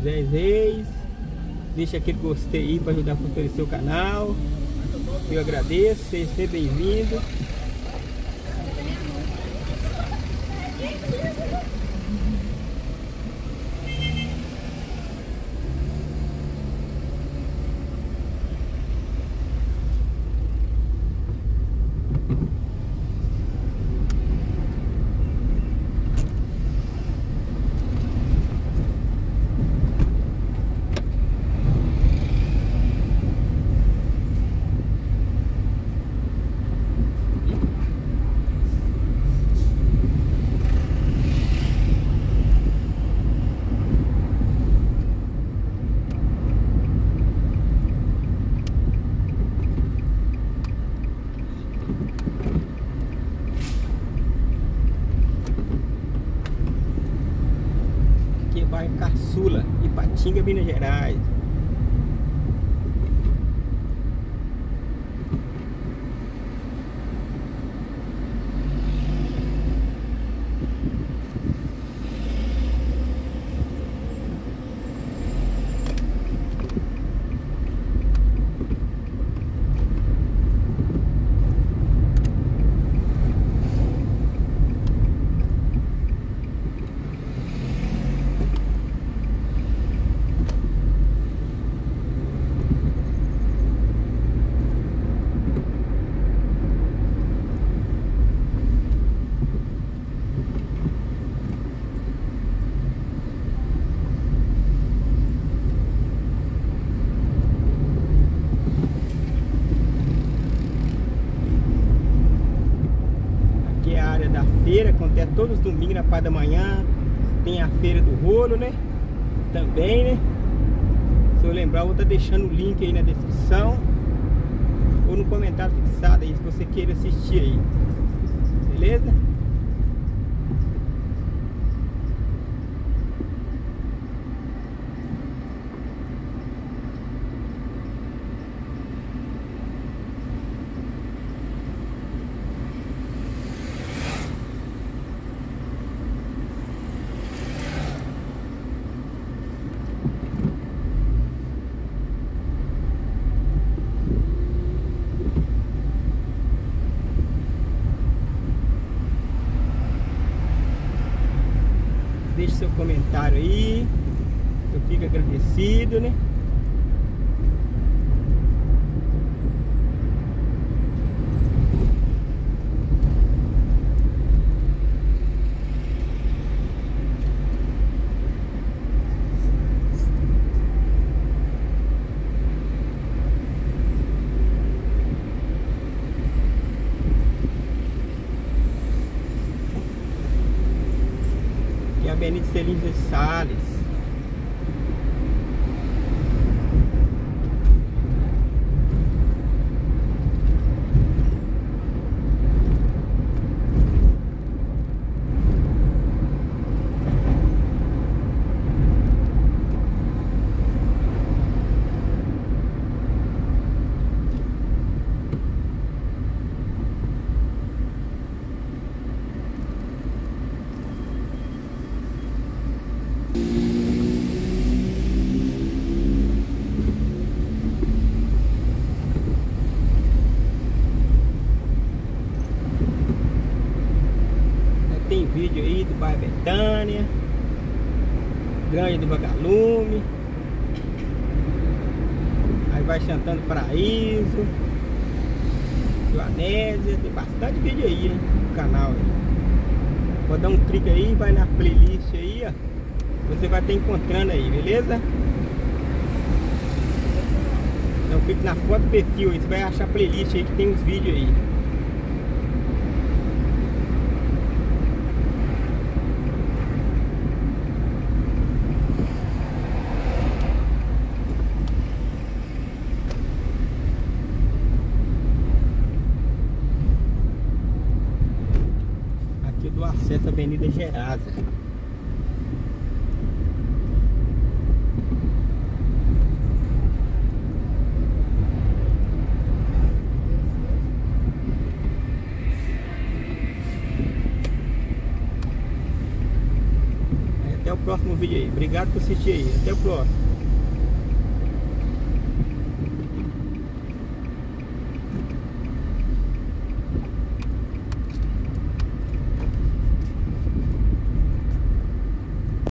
Moisés Reis. Deixa aquele gostei aí para ajudar a fortalecer o canal. Eu agradeço, seja sempre bem-vindo. Bairro Caçula, Ipatinga, Minas Gerais. Da feira, acontece todos os domingos na parte da manhã. Tem a feira do rolo, né? Também, né? Se eu lembrar, eu vou estar deixando o link aí na descrição ou no comentário fixado aí, se você queira assistir aí. Beleza? Deixe seu comentário aí, eu fico agradecido, né? Avenida Celino de Sales. Tem vídeo aí do bairro Betânia, Grande do Vagalume, aí vai Santana do Paraíso, Joanésia, tem bastante vídeo aí, hein, no canal aí. Pode dar um clique aí, vai na playlist aí, ó, você vai estar encontrando aí, beleza? Então clique na foto do perfil aí, você vai achar a playlist aí que tem os vídeos aí. Do acesso à Avenida Gerasa. próximo vídeo aí. Obrigado por assistir aí. Até o próximo.